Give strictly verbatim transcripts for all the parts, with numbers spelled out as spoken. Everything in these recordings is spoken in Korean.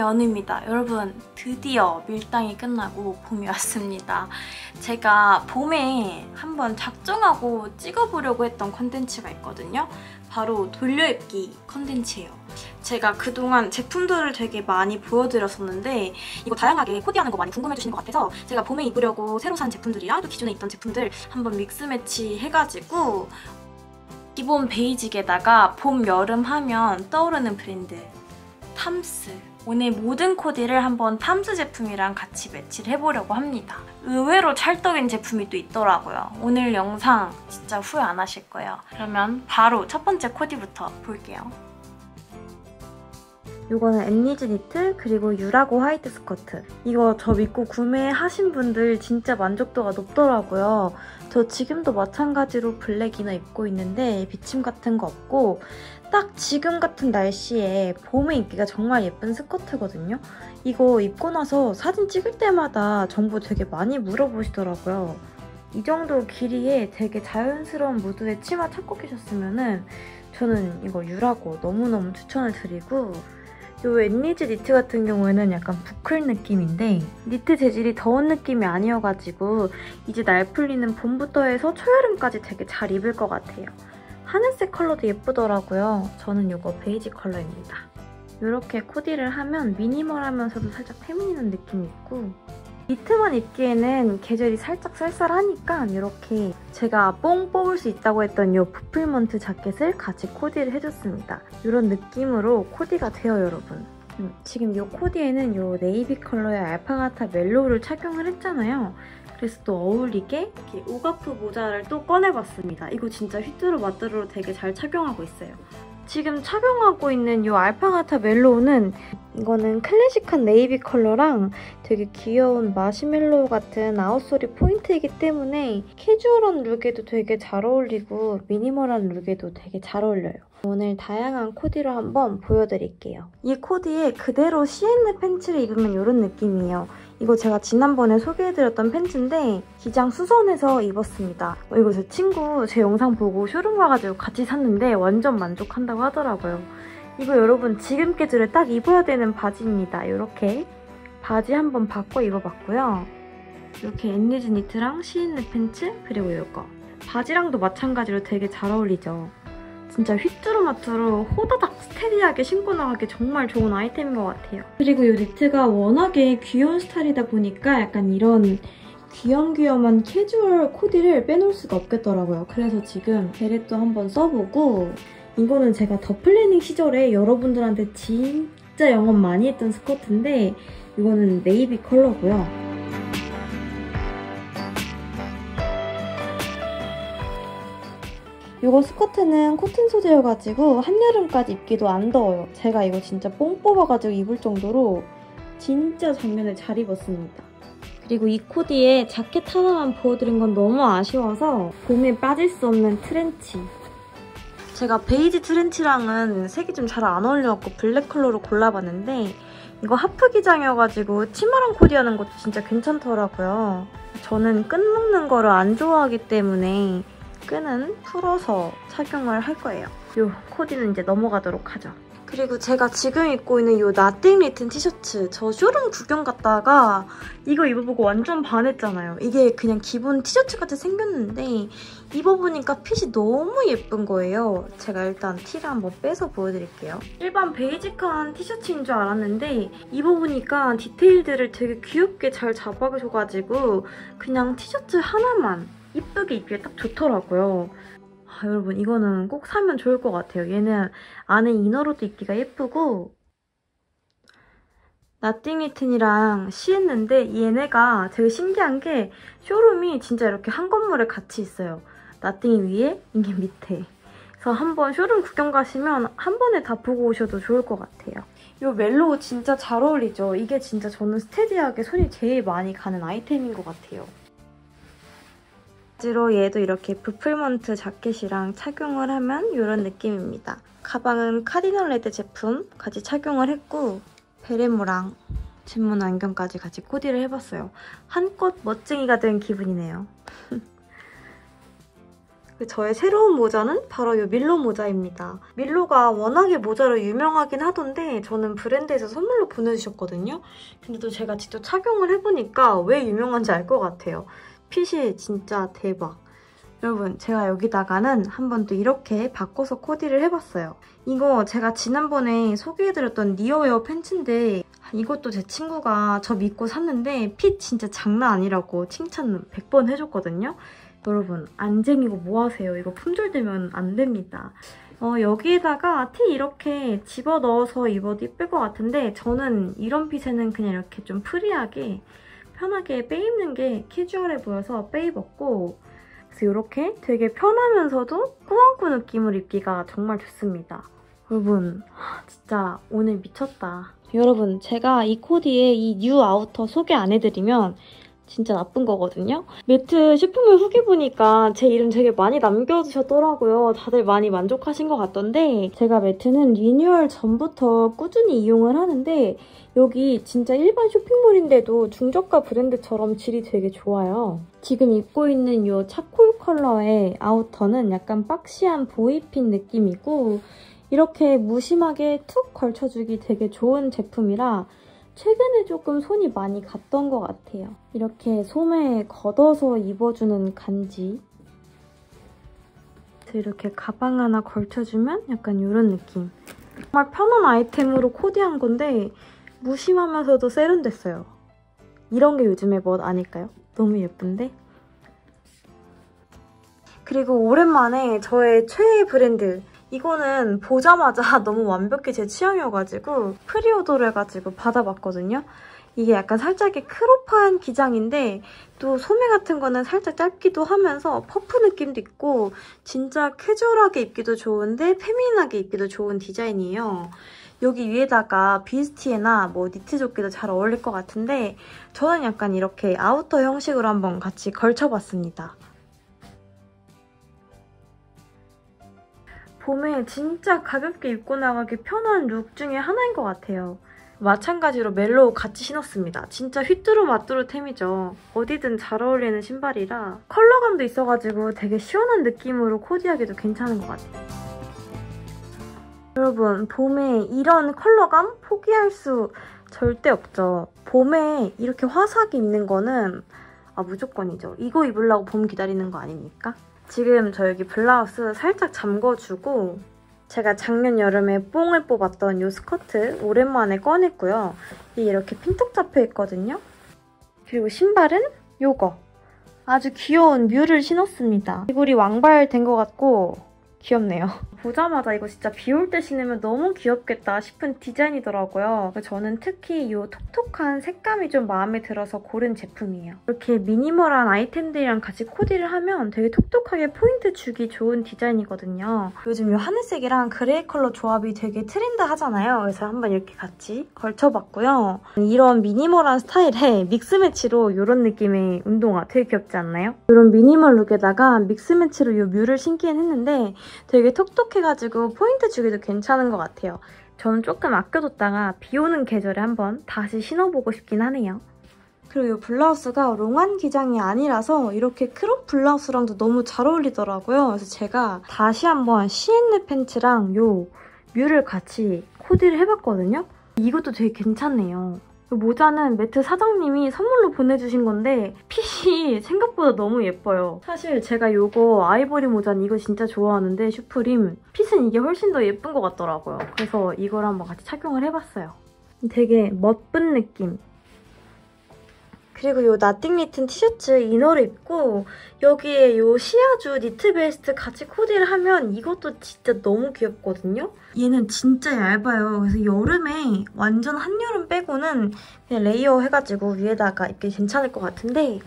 연우입니다. 여러분, 드디어 밀당이 끝나고 봄이 왔습니다. 제가 봄에 한번 작정하고 찍어보려고 했던 컨텐츠가 있거든요. 바로 돌려입기 컨텐츠예요. 제가 그동안 제품들을 되게 많이 보여드렸었는데 이거 다양하게 코디하는 거 많이 궁금해주시는 것 같아서 제가 봄에 입으려고 새로 산 제품들이랑 또 기존에 있던 제품들 한번 믹스 매치 해가지고 기본 베이직에다가 봄, 여름 하면 떠오르는 브랜드 탐스. 오늘 모든 코디를 한번 탐스 제품이랑 같이 매치를 해보려고 합니다. 의외로 찰떡인 제품이 또 있더라고요. 오늘 영상 진짜 후회 안 하실 거예요. 그러면 바로 첫 번째 코디부터 볼게요. 이거는 앤리즈 니트 그리고 유라고 화이트 스커트. 이거 저 믿고 구매하신 분들 진짜 만족도가 높더라고요. 저 지금도 마찬가지로 블랙 이너 입고 있는데 비침 같은 거 없고 딱 지금 같은 날씨에 봄에 입기가 정말 예쁜 스커트거든요. 이거 입고 나서 사진 찍을 때마다 정보 되게 많이 물어보시더라고요. 이 정도 길이에 되게 자연스러운 무드의 치마 찾고 계셨으면 저는 이거 유라고 너무너무 추천을 드리고, 이 앤리즈 니트 같은 경우에는 약간 부클 느낌인데 니트 재질이 더운 느낌이 아니어가지고 이제 날 풀리는 봄부터 해서 초여름까지 되게 잘 입을 것 같아요. 하늘색 컬러도 예쁘더라고요. 저는 이거 베이지 컬러입니다. 이렇게 코디를 하면 미니멀하면서도 살짝 페미닌한 느낌이 있고, 니트만 입기에는 계절이 살짝 쌀쌀하니까 이렇게 제가 뽕 뽑을 수 있다고 했던 이 부풀먼트 자켓을 같이 코디를 해줬습니다. 이런 느낌으로 코디가 돼요, 여러분. 음, 지금 이 코디에는 이 네이비 컬러의 알파가타 멜로우를 착용을 했잖아요. 그래서 또 어울리게 이렇게 오가프 모자를 또 꺼내봤습니다. 이거 진짜 휘뚜루마뚜루로 되게 잘 착용하고 있어요. 지금 착용하고 있는 이 알파가타 멜로우는 이거는 클래식한 네이비 컬러랑 되게 귀여운 마시멜로우 같은 아웃소리 포인트이기 때문에 캐주얼한 룩에도 되게 잘 어울리고 미니멀한 룩에도 되게 잘 어울려요. 오늘 다양한 코디로 한번 보여드릴게요. 이 코디에 그대로 씨엔느 팬츠를 입으면 이런 느낌이에요. 이거 제가 지난번에 소개해드렸던 팬츠인데 기장 수선해서 입었습니다. 어, 이거 제 친구 제 영상 보고 쇼룸 가가지고 같이 샀는데 완전 만족한다고 하더라고요. 이거 여러분 지금 계절에 딱 입어야 되는 바지입니다. 이렇게 바지 한번 바꿔 입어봤고요. 이렇게 앤리즈 니트랑 씨엔느 팬츠 그리고 이거 바지랑도 마찬가지로 되게 잘 어울리죠. 진짜 휘뚜루마뚜루 호다닥 스테디하게 신고 나가기 정말 좋은 아이템인 것 같아요. 그리고 이 니트가 워낙에 귀여운 스타일이다 보니까 약간 이런 귀염귀염한 캐주얼 코디를 빼놓을 수가 없겠더라고요. 그래서 지금 베렛도 한번 써보고, 이거는 제가 더 플래닝 시절에 여러분들한테 진짜 영업 많이 했던 스커트인데 이거는 네이비 컬러고요. 이거 스커트는 코튼 소재여가지고 한여름까지 입기도 안 더워요. 제가 이거 진짜 뽕 뽑아가지고 입을 정도로 진짜 작년에 잘 입었습니다. 그리고 이 코디에 자켓 하나만 보여드린 건 너무 아쉬워서 봄에 빠질 수 없는 트렌치. 제가 베이지 트렌치랑은 색이 좀 잘 안 어울려갖고 블랙 컬러로 골라봤는데 이거 하프 기장이어가지고 치마랑 코디하는 것도 진짜 괜찮더라고요. 저는 끈 묶는 거를 안 좋아하기 때문에 끈은 풀어서 착용을 할 거예요. 이 코디는 이제 넘어가도록 하죠. 그리고 제가 지금 입고 있는 이 나띵 리튼 티셔츠, 저 쇼룸 구경 갔다가 이거 입어보고 완전 반했잖아요. 이게 그냥 기본 티셔츠 같이 생겼는데 입어보니까 핏이 너무 예쁜 거예요. 제가 일단 티를 한번 빼서 보여드릴게요. 일반 베이직한 티셔츠인 줄 알았는데 입어보니까 디테일들을 되게 귀엽게 잘 잡아줘가지고 그냥 티셔츠 하나만 이쁘게 입기에 딱 좋더라고요. 아, 여러분 이거는 꼭 사면 좋을 것 같아요. 얘는 안에 이너로도 입기가 예쁘고, 나띵 리튼이랑 씨엔느인데 얘네가 되게 신기한 게 쇼룸이 진짜 이렇게 한 건물에 같이 있어요. 나띵이 위에, 이게 밑에. 그래서 한번 쇼룸 구경 가시면 한 번에 다 보고 오셔도 좋을 것 같아요. 이 멜로우 진짜 잘 어울리죠? 이게 진짜 저는 스테디하게 손이 제일 많이 가는 아이템인 것 같아요. 바지로 얘도 이렇게 부풀먼트 자켓이랑 착용을 하면 이런 느낌입니다. 가방은 카디널 레드 제품 같이 착용을 했고 베레모랑 진문 안경까지 같이 코디를 해봤어요. 한껏 멋쟁이가 된 기분이네요. 저의 새로운 모자는 바로 이 밀로 모자입니다. 밀로가 워낙에 모자로 유명하긴 하던데 저는 브랜드에서 선물로 보내주셨거든요. 근데 또 제가 직접 착용을 해보니까 왜 유명한지 알 것 같아요. 핏이 진짜 대박. 여러분, 제가 여기다가는 한번 또 이렇게 바꿔서 코디를 해봤어요. 이거 제가 지난번에 소개해드렸던 니어웨어 팬츠인데 이것도 제 친구가 저 믿고 샀는데 핏 진짜 장난 아니라고 칭찬 백 번 해줬거든요. 여러분, 안 쟁이고 뭐하세요? 이거 품절되면 안 됩니다. 어, 여기에다가 티 이렇게 집어넣어서 입어도 이쁠 것 같은데 저는 이런 핏에는 그냥 이렇게 좀 프리하게 편하게 빼입는 게 캐주얼해 보여서 빼입었고, 그래서 이렇게 되게 편하면서도 꾸안꾸 느낌을 입기가 정말 좋습니다. 여러분, 진짜 오늘 미쳤다. 여러분, 제가 이 코디에 이 뉴 아우터 소개 안 해드리면 진짜 나쁜 거거든요. 매트 쇼핑몰 후기 보니까 제 이름 되게 많이 남겨주셨더라고요. 다들 많이 만족하신 것 같던데 제가 매트는 리뉴얼 전부터 꾸준히 이용을 하는데 여기 진짜 일반 쇼핑몰인데도 중저가 브랜드처럼 질이 되게 좋아요. 지금 입고 있는 이 차콜 컬러의 아우터는 약간 박시한 보이핀 느낌이고 이렇게 무심하게 툭 걸쳐주기 되게 좋은 제품이라 최근에 조금 손이 많이 갔던 것 같아요. 이렇게 소매에 걷어서 입어주는 간지. 이렇게 가방 하나 걸쳐주면 약간 이런 느낌. 정말 편한 아이템으로 코디한 건데 무심하면서도 세련됐어요. 이런 게 요즘의 멋 아닐까요? 너무 예쁜데? 그리고 오랜만에 저의 최애 브랜드 이거는 보자마자 너무 완벽히 제 취향이어가지고 프리오더를 해가지고 받아봤거든요. 이게 약간 살짝의 크롭한 기장인데 또 소매 같은 거는 살짝 짧기도 하면서 퍼프 느낌도 있고 진짜 캐주얼하게 입기도 좋은데 페미닌하게 입기도 좋은 디자인이에요. 여기 위에다가 비스티에나 뭐 니트 조끼도 잘 어울릴 것 같은데 저는 약간 이렇게 아우터 형식으로 한번 같이 걸쳐봤습니다. 봄에 진짜 가볍게 입고 나가기 편한 룩 중에 하나인 것 같아요. 마찬가지로 멜로우 같이 신었습니다. 진짜 휘뚜루마뚜루템이죠. 어디든 잘 어울리는 신발이라 컬러감도 있어가지고 되게 시원한 느낌으로 코디하기도 괜찮은 것 같아요. 여러분, 봄에 이런 컬러감 포기할 수 절대 없죠. 봄에 이렇게 화사하게 입는 거는 아, 무조건이죠. 이거 입으려고 봄 기다리는 거 아닙니까? 지금 저 여기 블라우스 살짝 잠궈주고 제가 작년 여름에 뽕을 뽑았던 이 스커트 오랜만에 꺼냈고요. 이게 이렇게 핀턱 잡혀있거든요. 그리고 신발은 요거. 아주 귀여운 뮤를 신었습니다. 귀걸이 왕발 된 것 같고 귀엽네요. 보자마자 이거 진짜 비 올 때 신으면 너무 귀엽겠다 싶은 디자인이더라고요. 저는 특히 이 톡톡한 색감이 좀 마음에 들어서 고른 제품이에요. 이렇게 미니멀한 아이템들이랑 같이 코디를 하면 되게 톡톡하게 포인트 주기 좋은 디자인이거든요. 요즘 이 하늘색이랑 그레이 컬러 조합이 되게 트렌드하잖아요. 그래서 한번 이렇게 같이 걸쳐봤고요. 이런 미니멀한 스타일에 믹스매치로 이런 느낌의 운동화 되게 귀엽지 않나요? 이런 미니멀 룩에다가 믹스매치로 이 뮤를 신기는 했는데 되게 톡톡해가지고 포인트 주기도 괜찮은 것 같아요. 저는 조금 아껴뒀다가 비 오는 계절에 한번 다시 신어보고 싶긴 하네요. 그리고 이 블라우스가 롱한 기장이 아니라서 이렇게 크롭 블라우스랑도 너무 잘 어울리더라고요. 그래서 제가 다시 한번 씨앤의 팬츠랑 이 뮤를 같이 코디를 해봤거든요. 이것도 되게 괜찮네요. 모자는 매트 사장님이 선물로 보내주신 건데 핏이 생각보다 너무 예뻐요. 사실 제가 이거 아이보리 모자는 이거 진짜 좋아하는데 슈프림 핏은 이게 훨씬 더 예쁜 것 같더라고요. 그래서 이걸 한번 같이 착용을 해봤어요. 되게 멋쁜 느낌. 그리고 이 나띵 니튼 티셔츠 이너를 입고 여기에 이 시아주 니트 베스트 같이 코디를 하면 이것도 진짜 너무 귀엽거든요? 얘는 진짜 얇아요. 그래서 여름에 완전 한여름 빼고는 그냥 레이어 해가지고 위에다가 입기 괜찮을 것 같은데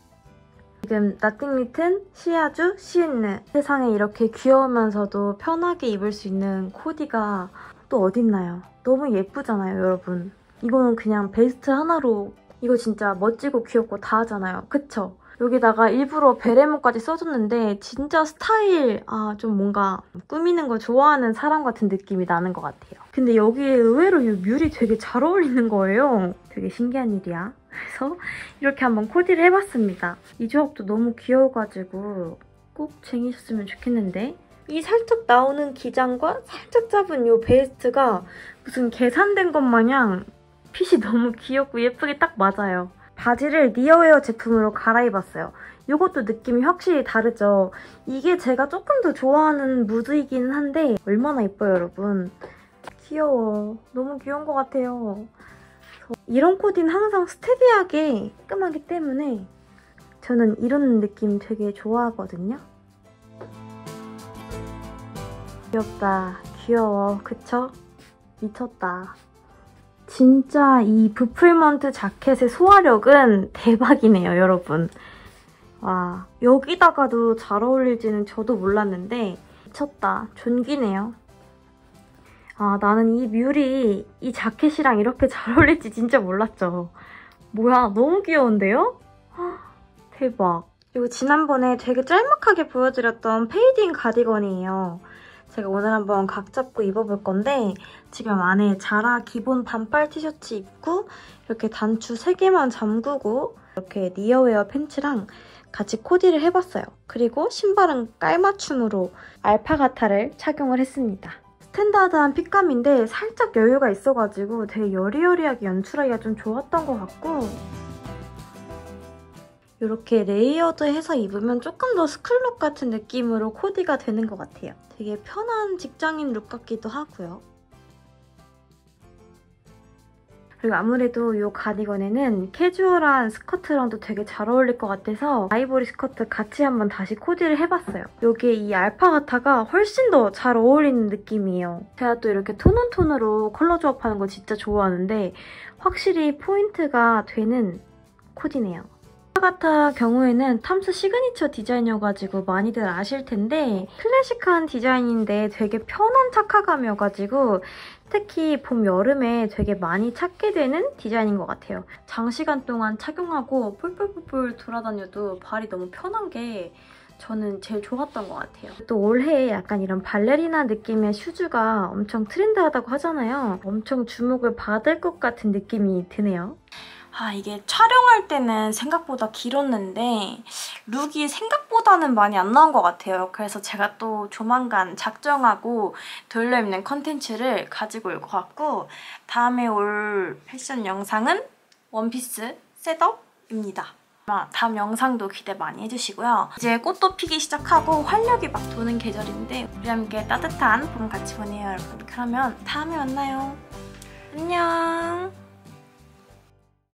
지금 나띵 니튼, 시아주, 씨앤느 세상에 이렇게 귀여우면서도 편하게 입을 수 있는 코디가 또 어딨나요? 너무 예쁘잖아요, 여러분. 이거는 그냥 베스트 하나로 이거 진짜 멋지고 귀엽고 다 하잖아요. 그쵸? 여기다가 일부러 베레모까지 써줬는데 진짜 스타일, 아, 좀 뭔가 꾸미는 거 좋아하는 사람 같은 느낌이 나는 것 같아요. 근데 여기에 의외로 이 뮤리 되게 잘 어울리는 거예요. 되게 신기한 일이야. 그래서 이렇게 한번 코디를 해봤습니다. 이 조합도 너무 귀여워가지고 꼭 쟁이셨으면 좋겠는데. 이 살짝 나오는 기장과 살짝 잡은 이 베스트가 무슨 계산된 것 마냥 핏이 너무 귀엽고 예쁘게 딱 맞아요. 바지를 니어웨어 제품으로 갈아입었어요. 이것도 느낌이 확실히 다르죠? 이게 제가 조금 더 좋아하는 무드이기는 한데 얼마나 예뻐요, 여러분. 귀여워. 너무 귀여운 것 같아요. 이런 코디는 항상 스테디하게 깔끔하기 때문에 저는 이런 느낌 되게 좋아하거든요. 귀엽다. 귀여워. 그쵸? 미쳤다. 진짜 이 부풀먼트 자켓의 소화력은 대박이네요, 여러분. 와, 여기다가도 잘 어울릴지는 저도 몰랐는데 미쳤다. 존귀네요. 아, 나는 이 뮬이 이 자켓이랑 이렇게 잘 어울릴지 진짜 몰랐죠. 뭐야, 너무 귀여운데요? 대박. 그리고 지난번에 되게 짤막하게 보여드렸던 페이딩 가디건이에요. 제가 오늘 한번 각 잡고 입어볼 건데 지금 안에 자라 기본 반팔 티셔츠 입고 이렇게 단추 세 개만 잠그고 이렇게 니어웨어 팬츠랑 같이 코디를 해봤어요. 그리고 신발은 깔맞춤으로 알파가타를 착용을 했습니다. 스탠다드한 핏감인데 살짝 여유가 있어가지고 되게 여리여리하게 연출하기가 좀 좋았던 것 같고 이렇게 레이어드해서 입으면 조금 더 스쿨룩 같은 느낌으로 코디가 되는 것 같아요. 되게 편한 직장인 룩 같기도 하고요. 그리고 아무래도 이 가디건에는 캐주얼한 스커트랑도 되게 잘 어울릴 것 같아서 아이보리 스커트 같이 한번 다시 코디를 해봤어요. 여기에 이 알파가타가 훨씬 더 잘 어울리는 느낌이에요. 제가 또 이렇게 톤온톤으로 컬러 조합하는 거 진짜 좋아하는데 확실히 포인트가 되는 코디네요. 알파가타 경우에는 탐스 시그니처 디자인이어가지고 많이들 아실 텐데 클래식한 디자인인데 되게 편한 착화감이어가지고 특히 봄, 여름에 되게 많이 찾게 되는 디자인인 것 같아요. 장시간 동안 착용하고 뿔뿔뿔뿔 돌아다녀도 발이 너무 편한 게 저는 제일 좋았던 것 같아요. 또 올해 약간 이런 발레리나 느낌의 슈즈가 엄청 트렌드하다고 하잖아요. 엄청 주목을 받을 것 같은 느낌이 드네요. 아, 이게 촬영할 때는 생각보다 길었는데 룩이 생각보다는 많이 안 나온 것 같아요. 그래서 제가 또 조만간 작정하고 돌려입는 컨텐츠를 가지고 올 것 같고 다음에 올 패션 영상은 원피스 셋업입니다. 다음 영상도 기대 많이 해주시고요. 이제 꽃도 피기 시작하고 활력이 막 도는 계절인데 우리 함께 따뜻한 봄 같이 보내요, 여러분. 그러면 다음에 만나요. 안녕.